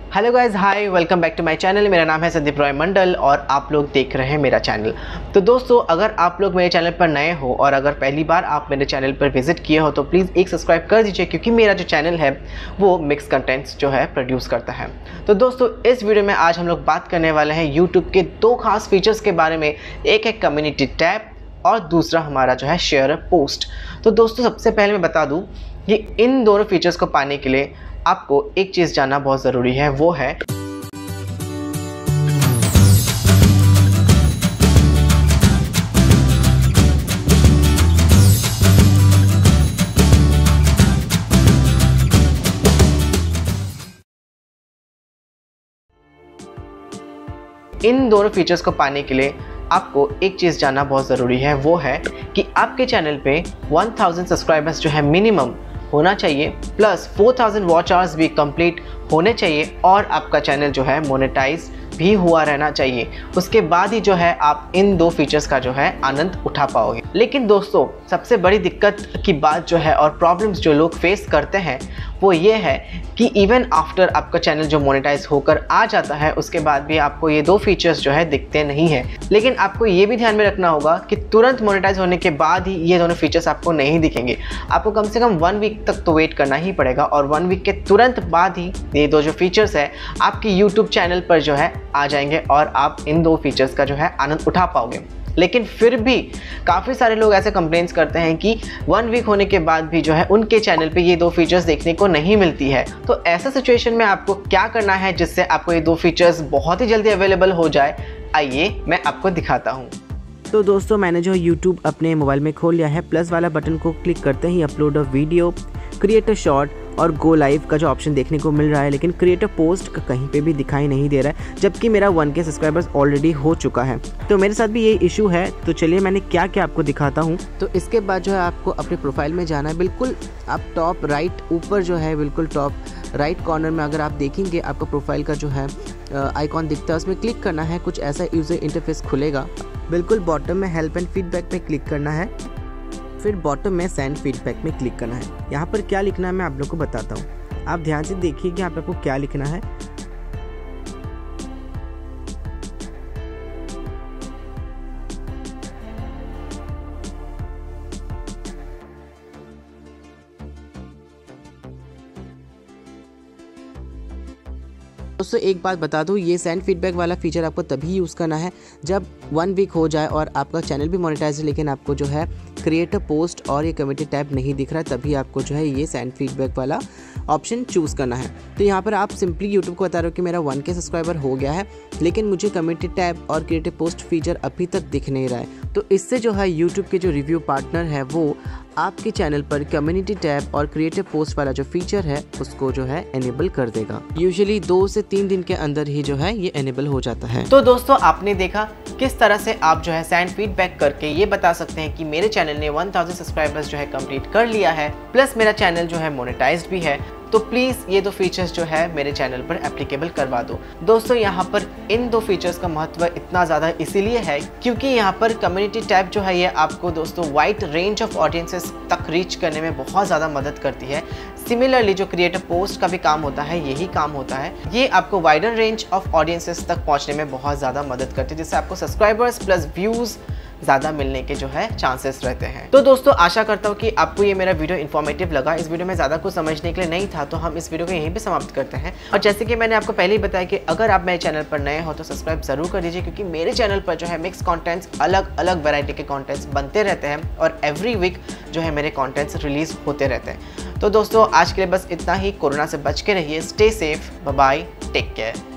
Hello guys, hi, welcome back to my channel. मेरा नाम है संदीप रॉय मंडल और आप लोग देख रहे हैं मेरा चैनल। तो दोस्तों, अगर आप लोग मेरे चैनल पर नए हो और अगर पहली बार आप मेरे चैनल पर विजिट किए हो तो प्लीज़ एक सब्सक्राइब कर दीजिए, क्योंकि मेरा जो चैनल है वो मिक्स कंटेंट्स जो है प्रोड्यूस करता है। तो दोस्तों, इस वीडियो में आज हम लोग बात करने वाले हैं यूट्यूब के दो खास फीचर्स के बारे में। एक है कम्युनिटी टैब और दूसरा हमारा जो है शेयर पोस्ट। तो दोस्तों, सबसे पहले मैं बता दूँ कि इन दोनों फीचर्स को पाने के लिए आपको एक चीज़ जानना बहुत ज़रूरी है, वो है इन दोनों फीचर्स को पाने के लिए आपको एक चीज़ जानना बहुत ज़रूरी है, वो है कि आपके चैनल पे 1000 सब्सक्राइबर्स जो है मिनिमम होना चाहिए, प्लस 4000 वॉच आवर्स भी कंप्लीट होने चाहिए और आपका चैनल जो है मोनेटाइज भी हुआ रहना चाहिए। उसके बाद ही जो है आप इन दो फीचर्स का जो है आनंद उठा पाओगे। लेकिन दोस्तों, सबसे बड़ी दिक्कत की बात जो है और प्रॉब्लम्स जो लोग फेस करते हैं वो ये है कि इवन आफ्टर आपका चैनल जो मोनेटाइज होकर आ जाता है, उसके बाद भी आपको ये दो फीचर्स जो है दिखते नहीं हैं। लेकिन आपको ये भी ध्यान में रखना होगा कि तुरंत मोनेटाइज होने के बाद ही ये दोनों फीचर्स आपको नहीं दिखेंगे। आपको कम से कम 1 वीक तक तो वेट करना ही पड़ेगा और 1 वीक के तुरंत बाद ही ये दो जो फीचर्स है आपकी यूट्यूब चैनल पर जो है आ जाएंगे और आप इन दो फीचर्स का जो है आनंद उठा पाओगे। लेकिन फिर भी काफ़ी सारे लोग ऐसे कंप्लेंट्स करते हैं कि 1 वीक होने के बाद भी जो है उनके चैनल पे ये दो फीचर्स देखने को नहीं मिलती है। तो ऐसा सिचुएशन में आपको क्या करना है जिससे आपको ये दो फीचर्स बहुत ही जल्दी अवेलेबल हो जाए, आइए मैं आपको दिखाता हूँ। तो दोस्तों, मैंने जो YouTube अपने मोबाइल में खोल लिया है। प्लस वाला बटन को क्लिक करते ही upload a video, create a short और गो लाइव का जो ऑप्शन देखने को मिल रहा है, लेकिन क्रिएट अ पोस्ट का कहीं पे भी दिखाई नहीं दे रहा है, जबकि मेरा 1K सब्सक्राइबर्स ऑलरेडी हो चुका है। तो मेरे साथ भी ये इशू है। तो चलिए मैंने क्या क्या आपको दिखाता हूँ। तो इसके बाद जो है आपको अपने प्रोफाइल में जाना है। बिल्कुल आप टॉप राइट ऊपर जो है, बिल्कुल टॉप राइट कॉर्नर में अगर आप देखेंगे आपका प्रोफाइल का जो है आइकॉन दिखता है, उसमें क्लिक करना है। कुछ ऐसा यूज़र इंटरफेस खुलेगा। बिल्कुल बॉटम में हेल्प एंड फीडबैक पे क्लिक करना है, फिर बॉटम में सेंड फीडबैक में क्लिक करना है। यहाँ पर क्या लिखना है मैं आप लोग को बताता हूँ। आप ध्यान से देखिए कि यहाँ पे आपको क्या लिखना है। दोस्तों, एक बात बता दूं, ये सेंड फीडबैक वाला फीचर आपको तभी यूज़ करना है जब 1 वीक हो जाए और आपका चैनल भी मोनेटाइज है, लेकिन आपको जो है क्रिएट अ पोस्ट और ये कम्युनिटी टैब नहीं दिख रहा है, तभी आपको जो है ये सेंड फीडबैक वाला ऑप्शन चूज़ करना है। तो यहाँ पर आप सिंपली यूट्यूब को बता रहे हो कि मेरा 1K सब्सक्राइबर हो गया है, लेकिन मुझे कम्युनिटी टैब और क्रिएट अ पोस्ट फीचर अभी तक दिख नहीं रहा है। तो इससे जो है यूट्यूब के जो रिव्यू पार्टनर है वो आपके चैनल पर कम्युनिटी टैब और क्रिएटिव पोस्ट वाला जो फीचर है उसको जो है एनेबल कर देगा। यूजुअली 2 से 3 दिन के अंदर ही जो है ये एनेबल हो जाता है। तो दोस्तों, आपने देखा किस तरह से आप जो है सेंड फीडबैक करके ये बता सकते हैं कि मेरे चैनल ने 1000 सब्सक्राइबर्स जो है कंप्लीट कर लिया है, प्लस मेरा चैनल जो है मोनेटाइज्ड भी है। तो प्लीज़ ये दो फीचर्स जो है मेरे चैनल पर एप्लीकेबल करवा दो। दोस्तों, यहाँ पर इन दो फीचर्स का महत्व इतना ज़्यादा इसीलिए है क्योंकि यहाँ पर कम्युनिटी टैब जो है ये आपको दोस्तों वाइड रेंज ऑफ ऑडियंसेस तक रीच करने में बहुत ज़्यादा मदद करती है। सिमिलरली जो क्रिएटर पोस्ट का भी काम होता है, यही काम होता है। ये आपको वाइडर रेंज ऑफ ऑडियंसेस तक पहुँचने में बहुत ज़्यादा मदद करती है, जिससे आपको सब्सक्राइबर्स प्लस व्यूज़ ज़्यादा मिलने के जो है चांसेस रहते हैं। तो दोस्तों, आशा करता हूँ कि आपको ये मेरा वीडियो इन्फॉर्मेटिव लगा। इस वीडियो में ज़्यादा कुछ समझने के लिए नहीं था, तो हम इस वीडियो को यहीं पे समाप्त करते हैं। और जैसे कि मैंने आपको पहले ही बताया कि अगर आप मेरे चैनल पर नए हो तो सब्सक्राइब जरूर कर दीजिए, क्योंकि मेरे चैनल पर जो है मिक्स कॉन्टेंट्स, अलग अलग वैरायटी के कॉन्टेंट्स बनते रहते हैं और एवरी वीक जो है मेरे कॉन्टेंट्स रिलीज होते रहते हैं। तो दोस्तों, आज के लिए बस इतना ही। कोरोना से बच के रहिए, stay safe, bye bye, take care.